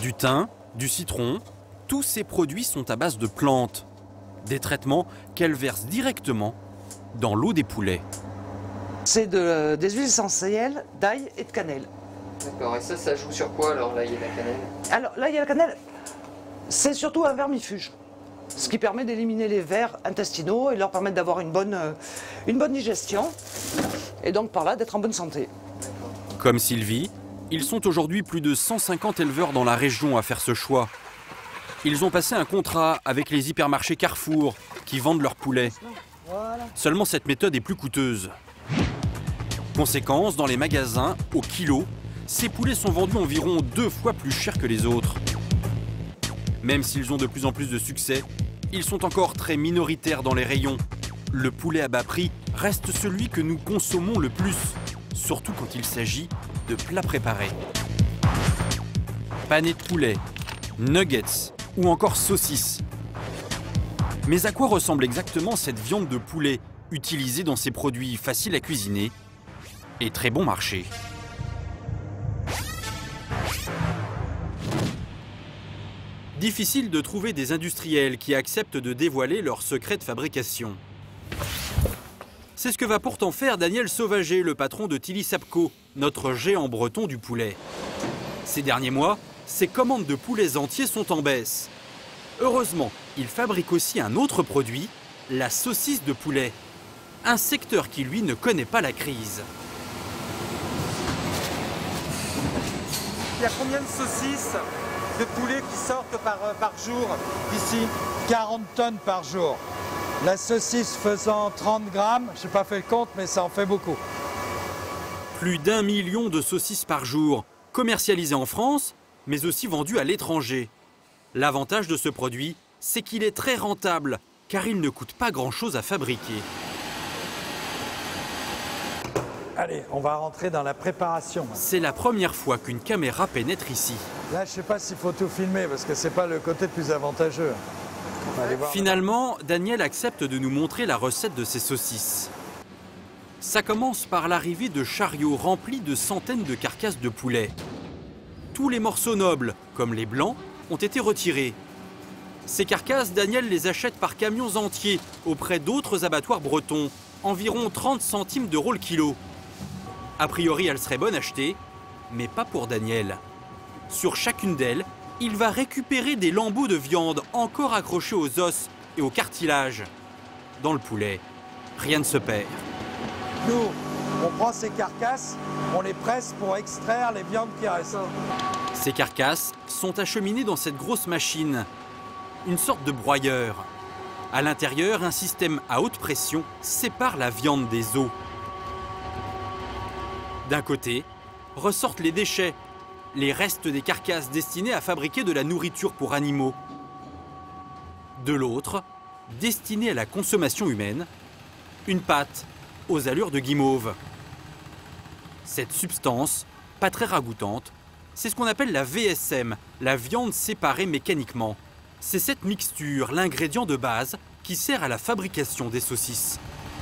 A: Du thym, du citron, tous ces produits sont à base de plantes. Des traitements qu'elle verse directement dans l'eau des poulets.
J: C'est de, des huiles essentielles d'ail et de cannelle.
U: D'accord, et ça, ça joue sur quoi alors, l'ail et la cannelle?
J: Alors, l'ail et la cannelle, c'est surtout un vermifuge. Ce qui permet d'éliminer les vers intestinaux et leur permettre d'avoir une bonne, euh, une bonne digestion. Et donc par là, d'être en bonne santé.
A: Comme Sylvie, ils sont aujourd'hui plus de cent cinquante éleveurs dans la région à faire ce choix. Ils ont passé un contrat avec les hypermarchés Carrefour qui vendent leurs poulets. Seulement cette méthode est plus coûteuse. Conséquence, dans les magasins, au kilo, ces poulets sont vendus environ deux fois plus cher que les autres. Même s'ils ont de plus en plus de succès, ils sont encore très minoritaires dans les rayons. Le poulet à bas prix reste celui que nous consommons le plus, surtout quand il s'agit de plats préparés. Pané de poulet, nuggets ou encore saucisses. Mais à quoi ressemble exactement cette viande de poulet utilisée dans ces produits faciles à cuisiner et très bon marché? Difficile de trouver des industriels qui acceptent de dévoiler leurs secrets de fabrication. C'est ce que va pourtant faire Daniel Sauvager, le patron de Tilly Sapco, notre géant breton du poulet. Ces derniers mois, ses commandes de poulets entiers sont en baisse. Heureusement, il fabrique aussi un autre produit, la saucisse de poulet. Un secteur qui, lui, ne connaît pas la crise.
K: Il y a combien de saucisses de poulet qui sortent par, par jour ici? quarante tonnes par jour. La saucisse faisant trente grammes, je n'ai pas fait le compte, mais ça en fait beaucoup.
A: Plus d'un million de saucisses par jour, commercialisées en France, mais aussi vendues à l'étranger. L'avantage de ce produit, c'est qu'il est très rentable, car il ne coûte pas grand-chose à fabriquer.
K: Allez, on va rentrer dans la préparation.
A: C'est la première fois qu'une caméra pénètre ici.
K: Là, je ne sais pas s'il faut tout filmer, parce que ce n'est pas le côté le plus avantageux. On va aller voir.
A: Finalement, Daniel accepte de nous montrer la recette de ces saucisses. Ça commence par l'arrivée de chariots remplis de centaines de carcasses de poulet. Tous les morceaux nobles, comme les blancs, ont été retirés. Ces carcasses, Daniel les achète par camions entiers auprès d'autres abattoirs bretons, environ trente centimes d'euros le kilo. A priori, elles seraient bonnes à acheter, mais pas pour Daniel. Sur chacune d'elles, il va récupérer des lambeaux de viande encore accrochés aux os et au cartilage. Dans le poulet, rien ne se perd.
K: Nous, on prend ces carcasses, on les presse pour extraire les viandes qui restent.
A: Ces carcasses sont acheminées dans cette grosse machine, une sorte de broyeur. À l'intérieur, un système à haute pression sépare la viande des os. D'un côté, ressortent les déchets, les restes des carcasses destinées à fabriquer de la nourriture pour animaux. De l'autre, destinée à la consommation humaine, une pâte aux allures de guimauve. Cette substance, pas très ragoûtante, c'est ce qu'on appelle la V S M, la viande séparée mécaniquement. C'est cette mixture, l'ingrédient de base, qui sert à la fabrication des saucisses.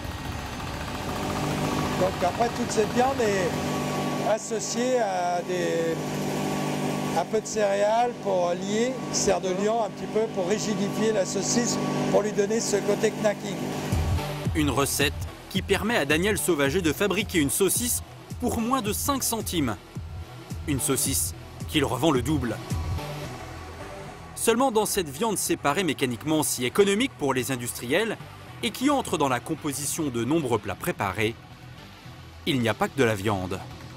K: Donc après, toute cette viande est associée à des, un peu de céréales pour lier, qui sert de liant un petit peu pour rigidifier la saucisse, pour lui donner ce côté knacking.
A: Une recette qui permet à Daniel Sauvager de fabriquer une saucisse pour moins de cinq centimes. Une saucisse qu'il revend le double. Seulement dans cette viande séparée mécaniquement si économique pour les industriels et qui entre dans la composition de nombreux plats préparés, il n'y a pas que de la viande.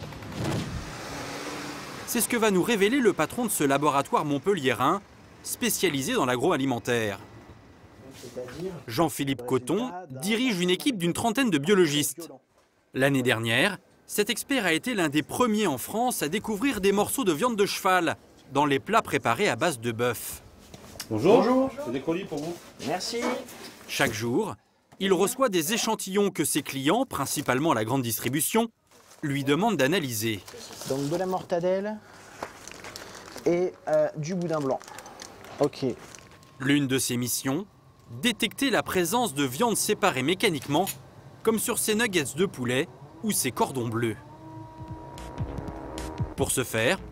A: C'est ce que va nous révéler le patron de ce laboratoire montpelliérain, spécialisé dans l'agroalimentaire. Jean-Philippe Coton dirige une équipe d'une trentaine de biologistes. L'année dernière, cet expert a été l'un des premiers en France à découvrir des morceaux de viande de cheval dans les plats préparés à base de bœuf.
F: Bonjour. Bonjour. C'est des colis pour vous.
Q: Merci.
A: Chaque jour, il reçoit des échantillons que ses clients, principalement la grande distribution, lui demandent d'analyser.
Q: Donc de la mortadelle et euh, du boudin blanc. Ok.
A: L'une de ses missions, détecter la présence de viande séparée mécaniquement, comme sur ces nuggets de poulet ou ces cordons bleus. Pour ce faire,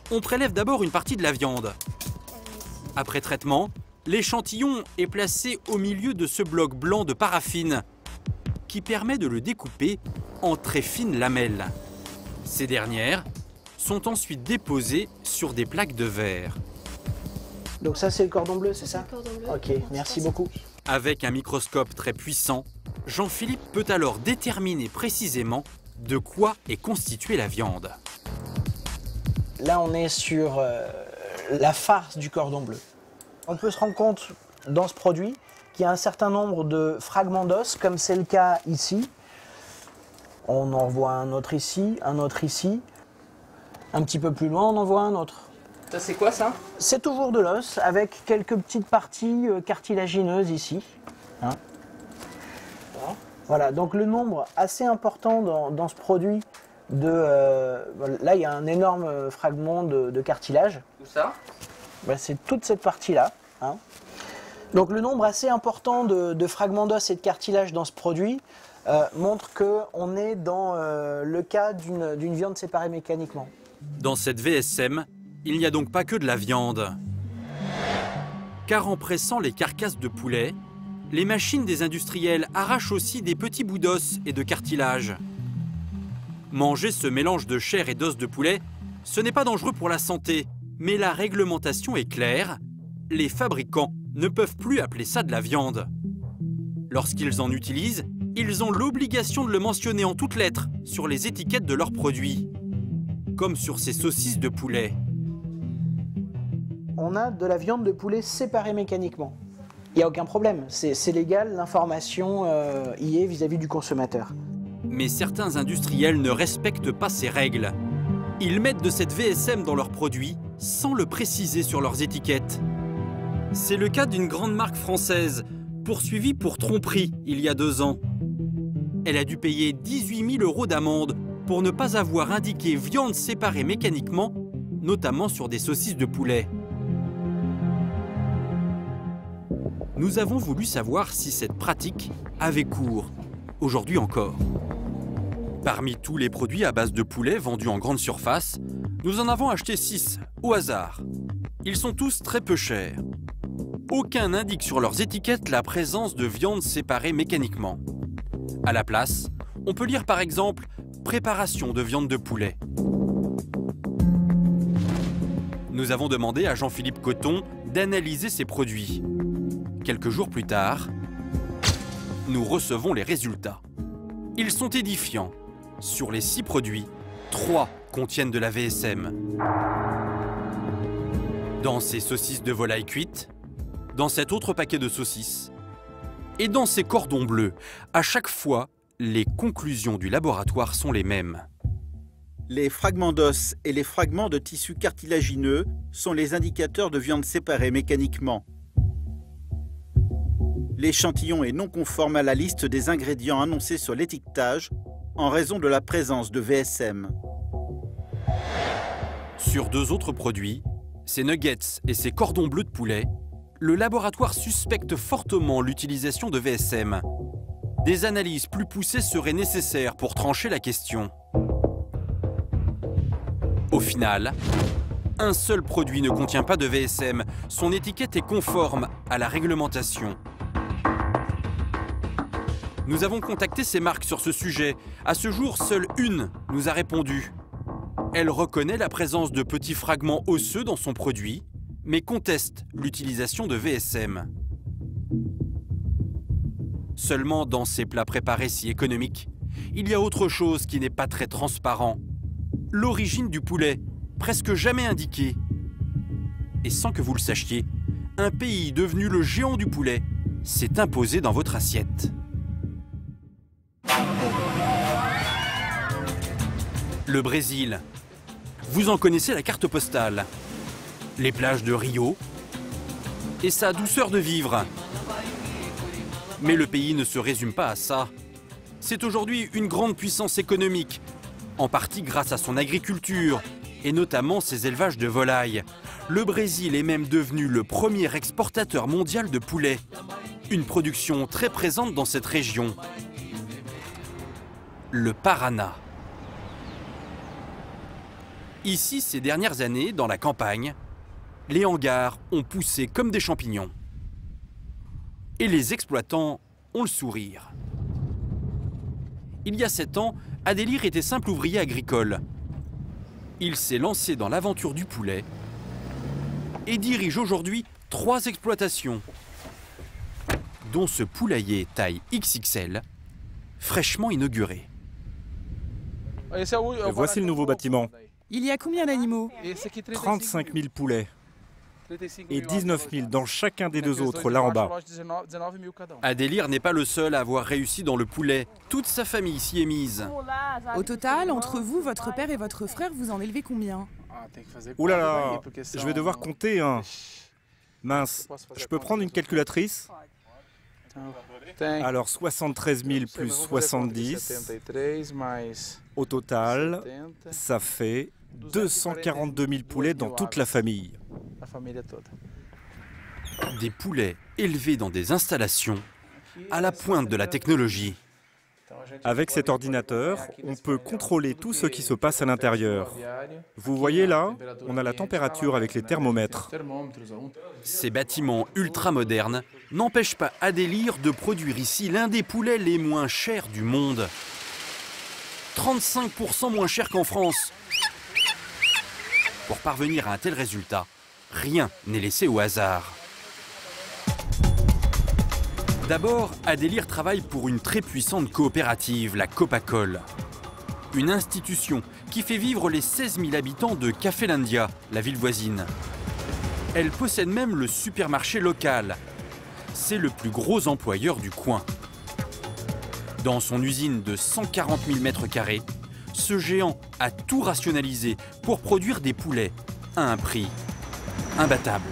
A: on prélève d'abord une partie de la viande. Après traitement, l'échantillon est placé au milieu de ce bloc blanc de paraffine qui permet de le découper en très fines lamelles. Ces dernières sont ensuite déposées sur des plaques de verre.
Q: Donc ça, c'est le cordon bleu, c'est ça? Ok, merci beaucoup.
A: Avec un microscope très puissant, Jean-Philippe peut alors déterminer précisément de quoi est constituée la viande.
Q: Là, on est sur euh, la farce du cordon bleu. On peut se rendre compte dans ce produit qu'il y a un certain nombre de fragments d'os, comme c'est le cas ici. On en voit un autre ici, un autre ici. Un petit peu plus loin, on en voit un autre.
U: Ça, c'est quoi ça?
Q: C'est toujours de l'os, avec quelques petites parties euh, cartilagineuses ici. Hein. Voilà, donc le nombre assez important dans, dans ce produit de... Euh, là, il y a un énorme fragment de, de cartilage.
U: Où ça?
Q: Ben, c'est toute cette partie-là. Hein. Donc le nombre assez important de, de fragments d'os et de cartilage dans ce produit euh, montre qu'on est dans euh, le cas d'une d'une viande séparée mécaniquement.
A: Dans cette V S M, il n'y a donc pas que de la viande. Car en pressant les carcasses de poulet, les machines des industriels arrachent aussi des petits bouts d'os et de cartilage. Manger ce mélange de chair et d'os de poulet, ce n'est pas dangereux pour la santé, mais la réglementation est claire. Les fabricants ne peuvent plus appeler ça de la viande. Lorsqu'ils en utilisent, ils ont l'obligation de le mentionner en toutes lettres sur les étiquettes de leurs produits, comme sur ces saucisses de poulet.
Q: On a de la viande de poulet séparée mécaniquement. Il n'y a aucun problème, c'est légal, l'information euh, y est vis-à-vis du consommateur.
A: Mais certains industriels ne respectent pas ces règles. Ils mettent de cette V S M dans leurs produits sans le préciser sur leurs étiquettes. C'est le cas d'une grande marque française, poursuivie pour tromperie il y a deux ans. Elle a dû payer dix-huit mille euros d'amende pour ne pas avoir indiqué viande séparée mécaniquement, notamment sur des saucisses de poulet. Nous avons voulu savoir si cette pratique avait cours, aujourd'hui encore. Parmi tous les produits à base de poulet vendus en grande surface, nous en avons acheté six, au hasard. Ils sont tous très peu chers. Aucun n'indique sur leurs étiquettes la présence de viande séparée mécaniquement. À la place, on peut lire par exemple « Préparation de viande de poulet ». Nous avons demandé à Jean-Philippe Coton d'analyser ces produits. Quelques jours plus tard, nous recevons les résultats. Ils sont édifiants. Sur les six produits, trois contiennent de la V S M. Dans ces saucisses de volaille cuites, dans cet autre paquet de saucisses et dans ces cordons bleus, à chaque fois, les conclusions du laboratoire sont les mêmes.
H: Les fragments d'os et les fragments de tissus cartilagineux sont les indicateurs de viande séparée mécaniquement. L'échantillon est non conforme à la liste des ingrédients annoncés sur l'étiquetage en raison de la présence de V S M.
A: Sur deux autres produits, ces nuggets et ces cordons bleus de poulet, le laboratoire suspecte fortement l'utilisation de V S M. Des analyses plus poussées seraient nécessaires pour trancher la question. Au final, un seul produit ne contient pas de V S M. Son étiquette est conforme à la réglementation. Nous avons contacté ces marques sur ce sujet. À ce jour, seule une nous a répondu. Elle reconnaît la présence de petits fragments osseux dans son produit, mais conteste l'utilisation de V S M. Seulement dans ces plats préparés si économiques, il y a autre chose qui n'est pas très transparent. L'origine du poulet, presque jamais indiquée. Et sans que vous le sachiez, un pays devenu le géant du poulet s'est imposé dans votre assiette. Le Brésil. Vous en connaissez la carte postale. Les plages de Rio et sa douceur de vivre. Mais le pays ne se résume pas à ça. C'est aujourd'hui une grande puissance économique, en partie grâce à son agriculture et notamment ses élevages de volailles. Le Brésil est même devenu le premier exportateur mondial de poulet. Une production très présente dans cette région. Le Paraná. Ici, ces dernières années, dans la campagne, les hangars ont poussé comme des champignons. Et les exploitants ont le sourire. Il y a sept ans, Adélire était simple ouvrier agricole. Il s'est lancé dans l'aventure du poulet et dirige aujourd'hui trois exploitations, dont ce poulailler taille X X L, fraîchement inauguré.
C: Et voici le nouveau bâtiment.
I: Il y a combien d'animaux?
C: trente-cinq mille poulets et dix-neuf mille dans chacun des deux autres, là en bas.
A: Adélire n'est pas le seul à avoir réussi dans le poulet. Toute sa famille s'y est mise.
I: Au total, entre vous, votre père et votre frère, vous en élevez combien?
C: Ouh là là, je vais devoir compter, hein. Mince, je peux prendre une calculatrice? Alors soixante-treize mille plus soixante-dix, au total, ça fait deux cent quarante-deux mille poulets dans toute la famille.
A: Des poulets élevés dans des installations à la pointe de la technologie.
C: Avec cet ordinateur, on peut contrôler tout ce qui se passe à l'intérieur. Vous voyez là, on a la température avec les thermomètres.
A: Ces bâtiments ultra-modernes n'empêchent pas Adélire de produire ici l'un des poulets les moins chers du monde. trente-cinq pour cent moins cher qu'en France. Pour parvenir à un tel résultat, rien n'est laissé au hasard. D'abord, Adélire travaille pour une très puissante coopérative, la Copacol. Une institution qui fait vivre les seize mille habitants de Cafélandia, la ville voisine. Elle possède même le supermarché local. C'est le plus gros employeur du coin. Dans son usine de cent quarante mille mètres carrés, ce géant a tout rationalisé pour produire des poulets à un prix imbattable.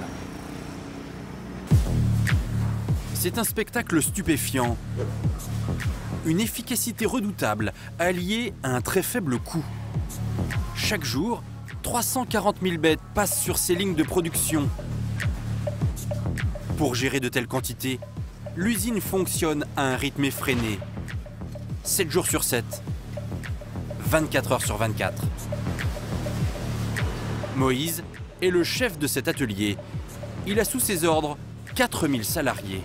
A: C'est un spectacle stupéfiant. Une efficacité redoutable alliée à un très faible coût. Chaque jour, trois cent quarante mille bêtes passent sur ces lignes de production. Pour gérer de telles quantités, l'usine fonctionne à un rythme effréné. sept jours sur sept, vingt-quatre heures sur vingt-quatre. Moïse est le chef de cet atelier. Il a sous ses ordres quatre mille salariés.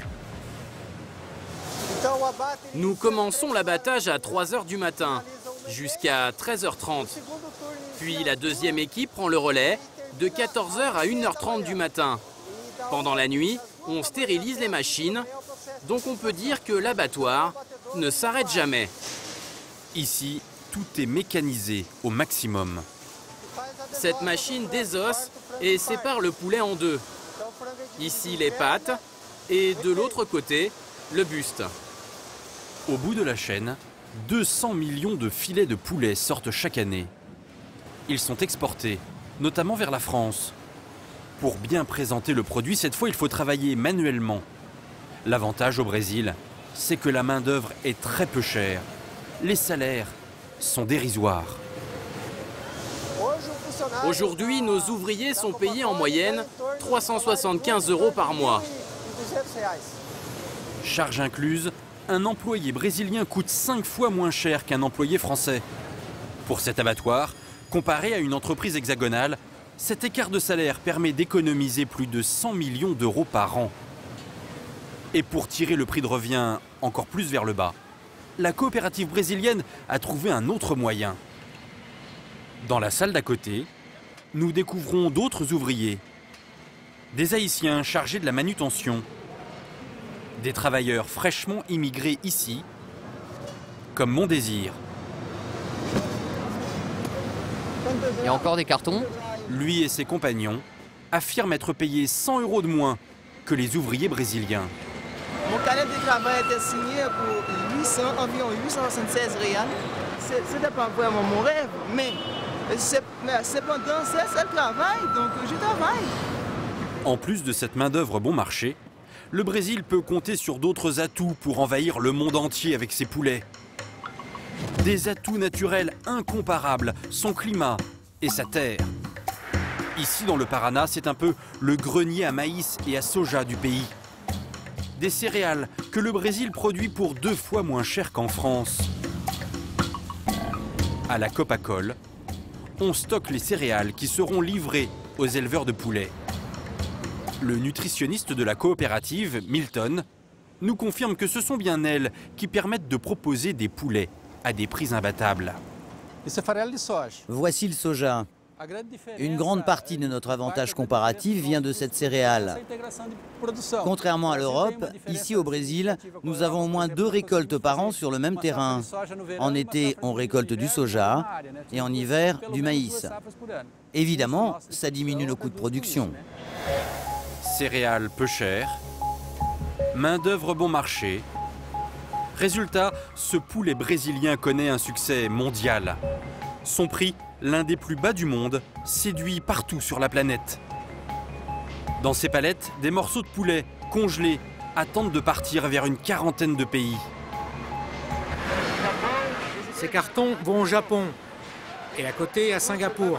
X: Nous commençons l'abattage à trois heures du matin, jusqu'à treize heures trente. Puis la deuxième équipe prend le relais de quatorze heures à une heure trente du matin. Pendant la nuit, on stérilise les machines, donc on peut dire que l'abattoir ne s'arrête jamais.
A: Ici, tout est mécanisé au maximum.
X: Cette machine désosse et sépare le poulet en deux. Ici les pattes et de l'autre côté, le buste.
A: Au bout de la chaîne, deux cents millions de filets de poulet sortent chaque année. Ils sont exportés, notamment vers la France. Pour bien présenter le produit, cette fois, il faut travailler manuellement. L'avantage au Brésil, c'est que la main-d'œuvre est très peu chère. Les salaires sont dérisoires.
X: Aujourd'hui, nos ouvriers sont payés en moyenne trois cent soixante-quinze euros par mois.
A: Charge incluse, un employé brésilien coûte cinq fois moins cher qu'un employé français. Pour cet abattoir, comparé à une entreprise hexagonale, cet écart de salaire permet d'économiser plus de cent millions d'euros par an. Et pour tirer le prix de revient encore plus vers le bas, la coopérative brésilienne a trouvé un autre moyen. Dans la salle d'à côté, nous découvrons d'autres ouvriers. Des Haïtiens chargés de la manutention. Des travailleurs fraîchement immigrés ici, comme Mon Désir.
X: Et encore des cartons?
A: Lui et ses compagnons affirment être payés cent euros de moins que les ouvriers brésiliens.
L: Mon carnet de travail était signé pour huit cents, environ huit cent soixante-seize réals. Ce n'était pas vraiment mon rêve, mais cependant, c'est le travail, donc je travaille.
A: En plus de cette main-d'œuvre bon marché, le Brésil peut compter sur d'autres atouts pour envahir le monde entier avec ses poulets. Des atouts naturels incomparables, son climat et sa terre. Ici, dans le Paraná, c'est un peu le grenier à maïs et à soja du pays. Des céréales que le Brésil produit pour deux fois moins cher qu'en France. À la Copacol, on stocke les céréales qui seront livrées aux éleveurs de poulets. Le nutritionniste de la coopérative, Milton, nous confirme que ce sont bien elles qui permettent de proposer des poulets à des prix imbattables.
G: Voici le soja. Une grande partie de notre avantage comparatif vient de cette céréale. Contrairement à l'Europe, ici au Brésil, nous avons au moins deux récoltes par an sur le même terrain. En été, on récolte du soja et en hiver, du maïs. Évidemment, ça diminue nos coûts de production.
A: Céréales peu chères, main-d'œuvre bon marché. Résultat, ce poulet brésilien connaît un succès mondial. Son prix, l'un des plus bas du monde, séduit partout sur la planète. Dans ces palettes, des morceaux de poulet congelés attendent de partir vers une quarantaine de pays.
M: Ces cartons vont au Japon et à côté à Singapour.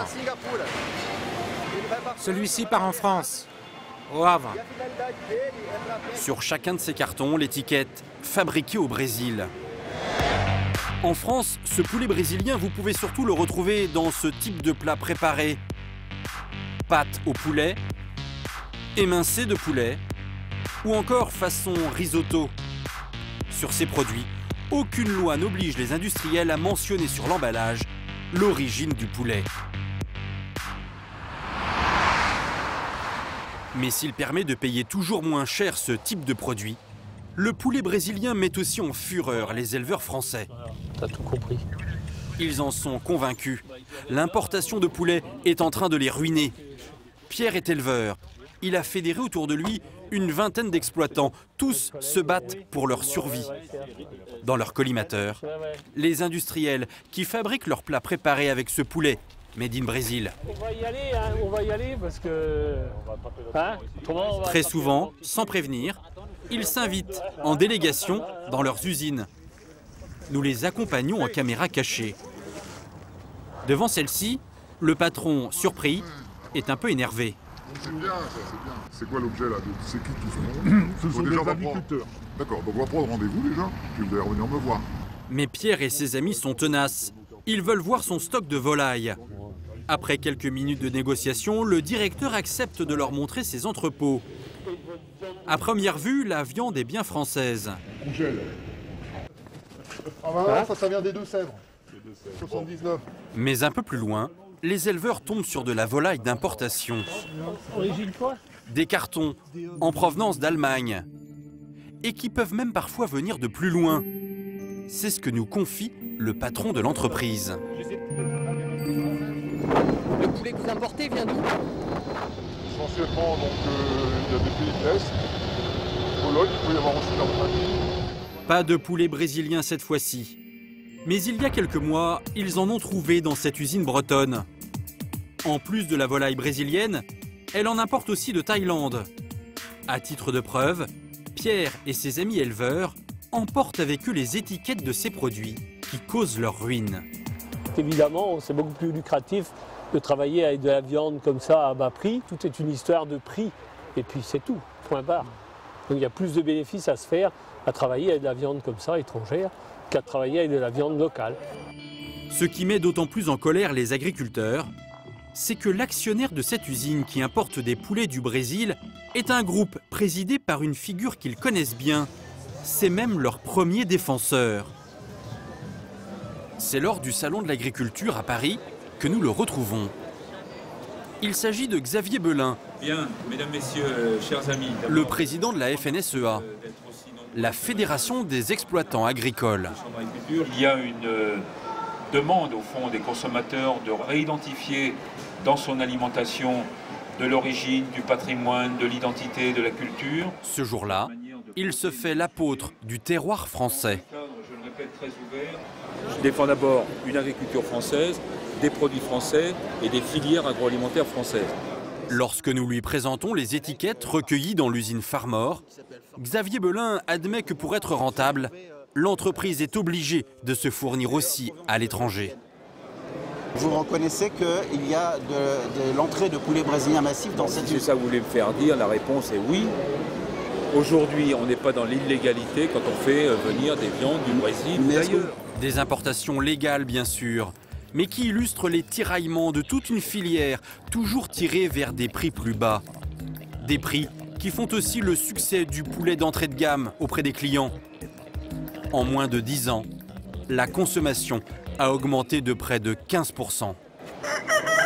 M: Celui-ci part en France, au Havre.
A: Sur chacun de ces cartons, l'étiquette « Fabriqué au Brésil ». En France, ce poulet brésilien, vous pouvez surtout le retrouver dans ce type de plat préparé. Pâte au poulet, émincé de poulet, ou encore façon risotto. Sur ces produits, aucune loi n'oblige les industriels à mentionner sur l'emballage l'origine du poulet. Mais s'il permet de payer toujours moins cher ce type de produit, le poulet brésilien met aussi en fureur les éleveurs français.
N: T'as tout compris.
A: Ils en sont convaincus. L'importation de poulet est en train de les ruiner. Pierre est éleveur. Il a fédéré autour de lui une vingtaine d'exploitants. Tous se battent pour leur survie. Dans leur collimateur, les industriels qui fabriquent leurs plats préparés avec ce poulet made in Brésil.
N: On va y aller, hein, on va y aller parce que... Hein, comment on va...
A: Très souvent, sans prévenir, ils s'invitent en délégation dans leurs usines. Nous les accompagnons en caméra cachée. Devant celle-ci, le patron, surpris, est un peu énervé.
R: C'est bien, c'est bien. C'est quoi l'objet là? C'est qui tout ce monde? Ce sont des agriculteurs. D'accord, donc on va prendre rendez-vous déjà, puis vous allez revenir me voir.
A: Mais Pierre et ses amis sont tenaces. Ils veulent voir son stock de volailles. Après quelques minutes de négociation, le directeur accepte de leur montrer ses entrepôts. À première vue, la viande est bien française.
R: Congèle. Ah bah, ça, ça vient des Deux-Sèvres. soixante-dix-neuf.
A: Mais un peu plus loin, les éleveurs tombent sur de la volaille d'importation.
N: Origine quoi?
A: Des cartons en provenance d'Allemagne. Et qui peuvent même parfois venir de plus loin. C'est ce que nous confie le patron de l'entreprise.
P: Le poulet que vous importez vient d'où?
R: Essentiellement, donc, euh, il y a des pays de l'Est. Pologne, il peut y avoir aussi la Roumanie.
A: Pas de poulet brésilien cette fois-ci. Mais il y a quelques mois, ils en ont trouvé dans cette usine bretonne. En plus de la volaille brésilienne, elle en importe aussi de Thaïlande. À titre de preuve, Pierre et ses amis éleveurs emportent avec eux les étiquettes de ces produits qui causent leur ruine.
N: Évidemment, c'est beaucoup plus lucratif de travailler avec de la viande comme ça à bas prix. Tout est une histoire de prix. Et puis c'est tout, point barre. Donc il y a plus de bénéfices à se faire à travailler avec de la viande comme ça, étrangère, qu'à travailler avec de la viande locale.
A: Ce qui met d'autant plus en colère les agriculteurs, c'est que l'actionnaire de cette usine qui importe des poulets du Brésil est un groupe présidé par une figure qu'ils connaissent bien. C'est même leur premier défenseur. C'est lors du Salon de l'Agriculture à Paris que nous le retrouvons. Il s'agit de Xavier Belin,
Y: Bien, mesdames, messieurs, euh, chers amis,
A: le président de la F N S E A, la Fédération des exploitants agricoles.
Y: Il y a une euh, demande au fond des consommateurs de réidentifier dans son alimentation de l'origine, du patrimoine, de l'identité, de la culture.
A: Ce jour-là, il se fait l'apôtre du terroir français.
Y: Je le répète, très ouvert. Je défends d'abord une agriculture française, des produits français et des filières agroalimentaires françaises.
A: Lorsque nous lui présentons les étiquettes recueillies dans l'usine Farmor, Xavier Belin admet que pour être rentable, l'entreprise est obligée de se fournir aussi à l'étranger.
H: Vous reconnaissez qu'il y a de, de l'entrée de poulet brésilien massif dans cette usine?
Y: Si ça vous voulez me faire dire, la réponse est oui. Aujourd'hui, on n'est pas dans l'illégalité quand on fait venir des viandes du Brésil ou d'ailleurs.
A: Des importations légales, bien sûr, mais qui illustre les tiraillements de toute une filière, toujours tirée vers des prix plus bas. Des prix qui font aussi le succès du poulet d'entrée de gamme auprès des clients. En moins de dix ans, la consommation a augmenté de près de quinze pour cent.